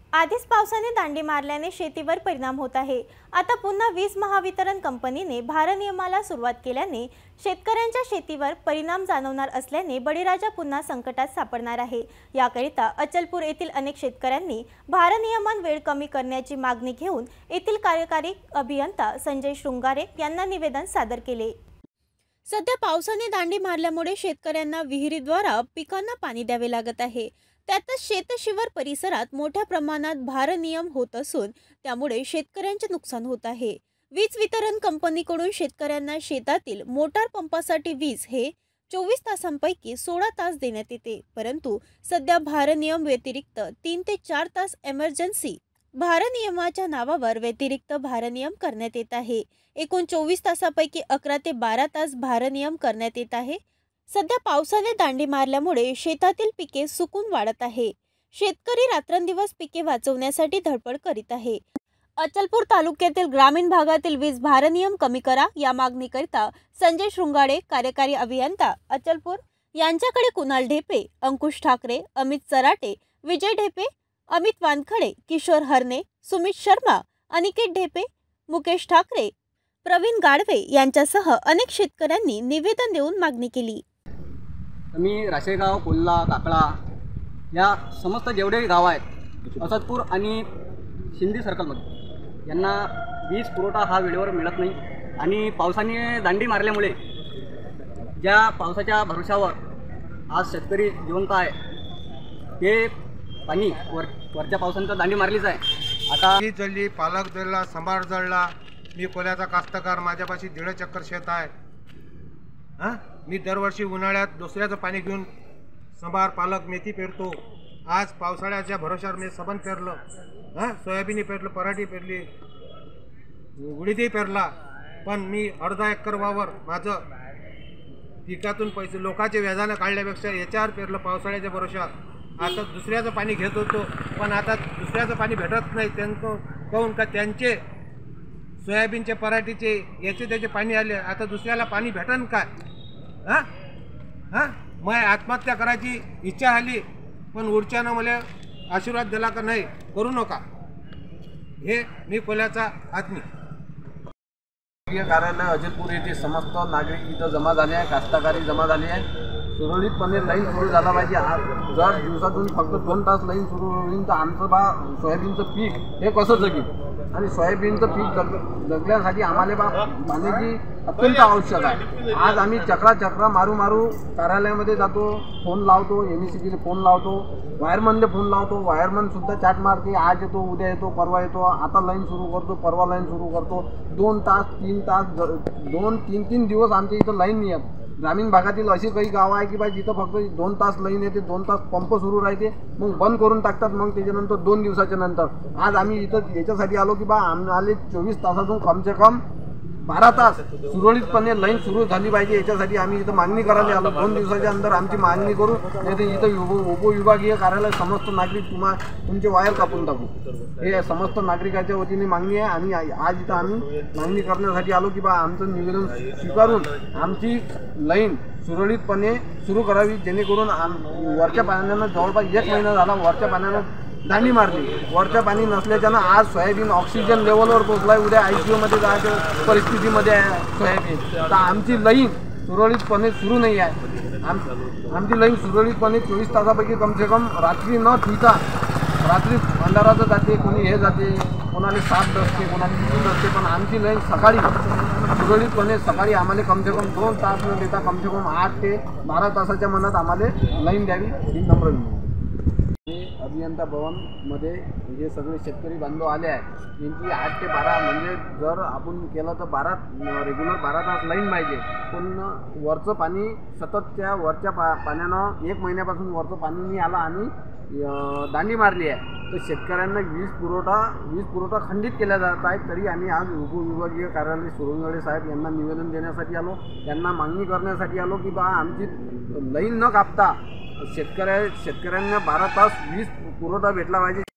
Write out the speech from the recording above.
आधीच पावसाने दांडी मारल्याने शेतीवर परिणाम होत आहे। आता पुन्हा वीज महावितरण कंपनीने भारनियमाला सुरुवात केल्याने शेतकऱ्यांच्या शेतीवर परिणाम जाणवणार असल्याने बळीराजा पुन्हा संकटात सापडणार आहे। याकरिता अचलपूर येथील अनेक शेतकऱ्यांनी भारनियमन वेळ कमी करण्याची मागणी घेऊन येथील कार्यकारी अभियंता संजय शृंगारे यांना निवेदन सादर केले। सध्या पावसाने दांडी मारल्यामुळे शेतकऱ्यांना विहिरीद्वारे पिकांना पाणी द्यावे लागत आहे। त्यातच शेतशिवार परिसरात मोठ्या प्रमाणात भारनियम होत असून त्यामुळे शेतकऱ्यांचे नुकसान होत आहे। वीज वितरण कंपनीकडून शेतकऱ्यांना शेतातील मोटार पंपासाठी वीज हे 24 तासांपैकी 16 तास देण्यात येते, परंतु सध्या भारनियम व्यतिरिक्त 3 ते 4 तास इमर्जन्सी भारनियमाच्या नावावर व्यतिरिक्त भारनियम करण्यात येत आहे। एकूण 24 तासापैकी 11 ते 12 तास भारनियम करण्यात येत आहे। सध्या पावसाने दांडी मारल्यामुळे शेतातील पिके सुकून वाढत आहे। शेतकरी रात्रंदिवस पिके वाचवण्यासाठी धडपड करीत आहे। अचलपूर तालुक्यातील ग्रामीण भागातील वीज भारनियम कमी करा या मागणीकरिता संजय शृंगारे कार्यकारी अभियंता अचलपूर यांच्याकडे कुणाल ढेपे, अंकुश ठाकरे, अमित चराटे, विजय ढेपे, अमित वानखडे, किशोर हरणे, सुमित शर्मा, अनिकेत ढेपे, मुकेश ठाकरे, प्रवीण गाडवे यांच्यासह अनेक शेतकऱ्यांनी निवेदन देऊन मागणी केली। मी राशेगाव, कोल्हा, काकळा या समस्त जेवढे गाव आहेत अचलपूर आणि शिंदी सर्कलमध्ये यांना वीज पुरवठा हा वेळेवर मिळत नाही आणि पावसाने दांडी मारल्यामुळे ज्या पावसाच्या भरोशावर आज शेतकरी जिवंत आहे ते पाणी वरच्या पावसाने दांडी मारलीच आहे। आता वीज जळली, पालक जळला, संभार जळला। मी कोल्याचा कास्तकार, माझ्यापाशी 1.5 चक्कर शेत आहे। मी दरवर्षी उन्हाळ्यात दुसऱ्याचं पाणी घेऊन संभार, पालक, मेथी पेरतो। आज पावसाळ्याच्या भरोशावर मी सबन पेरलं, सोयाबीन पेरलं, पराठी पेरली, उडीदही पेरला, पण मी अर्धा एकर वावर माझं पिकातून पैसे लोकांचे व्याजानं काढल्यापेक्षा याच्यावर पेरलं पावसाळ्याच्या भरोशावर। आता दुसऱ्याचं पाणी घेत होतो, पण आता दुसऱ्याचं पाणी भेटत नाही। त्यांचं काहून का त्यांचे सोयाबीनचे, पराठीचे याचे त्याचे पाणी आले, आता दुसऱ्याला पाणी भेटन काय? मग आत्महत्या करायची इच्छा आली, पण उरच्यानं मला आशीर्वाद दिला का नाही करू नका। हे मी कोल्याचा आत्मी कार्यालय अचलपूर येथे समस्त नागरिक इथं जमा झाले आहे, कास्तकारी जमा झाली आहे। सुरळीतपणे लाईन सुरू झाला पाहिजे। जर दिवसातून फक्त 2 तास लाईन सुरू होईल तर आमचं सोयाबीनचं पीक हे कसं जगेल? आणि सोयाबीनचं पीक जगण्यासाठी आम्हाला पाण्याची अत्यंत आवश्यक आहे। आज आम्ही चक्रा मारू कार्यालयामध्ये जातो, फोन लावतो, MECBला फोन लावतो, वायरमनला फोन लावतो, वायरमनसुद्धा चाट मारते, आज येतो, उद्या येतो, परवा येतो, आता लाईन सुरू करतो, परवा लाईन सुरू करतो। 2 तास 3 तास 2-3 दिवस आमच्या इथं लाईन नाही येत। ग्रामीण भागातील अशी काही गावं आहे की बा जिथं फक्त 2 तास लाईन येते, 2 तास पंप सुरू राहते, मग बंद करून टाकतात। मग त्याच्यानंतर 2 दिवसाच्या नंतर आज आम्ही इथं याच्यासाठी आलो की बा आम्हाला 24 तासातून कमसे कम 12 तास सुरळीतपणे लाईन सुरू झाली पाहिजे। याच्यासाठी आम्ही इथं मागणी करायला आलो। 2 दिवसाच्या अंदर आमची मागणी करू, नाही इथं उपविभागीय कार्यालय समस्त नागरिक तुमचे वायर कापून टाकू, हे समस्त नागरिकाच्या वतीने मागणी आहे। आणि आज इथं आम्ही मागणी करण्यासाठी आलो की बा आमचं निवेदन स्वीकारून आमची लाईन सुरळीतपणे सुरू करावी, जेणेकरून वरच्या पाण्यानं जवळपास 1 महिना झाला वरच्या पाण्यानं दांडी मारली। वरच्या पाणी नसल्याच्यानं आज सोयाबीन ऑक्सिजन लेवलवर पोहोचला आहे, उद्या ICUमध्ये जायच्या परिस्थितीमध्ये आहे सोयाबीन। तर आमची लाईन सुरळीतपणे सुरू नाही आहे। आमची लाईन सुरळीतपणे 24 तासापैकी कमसे कम रात्री न ठेवता, रात्री अंधाराचं जाते, कोणी हे जाते, कोणाला 7 असते, कोणाला 3 असते, पण आमची लाईन सकाळी सुरळीतपणे सकाळी आम्हाला कमसे कम 2 तास न देता कमसे कम 8 ते 12 तासाच्या मनात आम्हाला लाईन द्यावी ही नम्र विनंती। अभियंता भवनमध्ये जे सगळे शेतकरी बांधव आले आहे यांची 8 ते 12 म्हणजे जर आपण केलं तर 12 रेग्युलर 12 तास लाईन पाहिजे। पण वरचं पाणी सततच्या वरच्या पाण्यानं 1 महिन्यापासून वरचं पाणी नाही आलं आणि दांडी मारली आहे। तर शेतकऱ्यांना वीज पुरवठा खंडित केला जात आहे। तरी आम्ही आज उपविभागीय कार्यालय सुरंगळे साहेब यांना निवेदन देण्यासाठी आलो, त्यांना मागणी करण्यासाठी आलो की बा आमची लाईन न कापता शेतकऱ्यांना 12 तास वीज पुरवठा भेटला पाहिजे।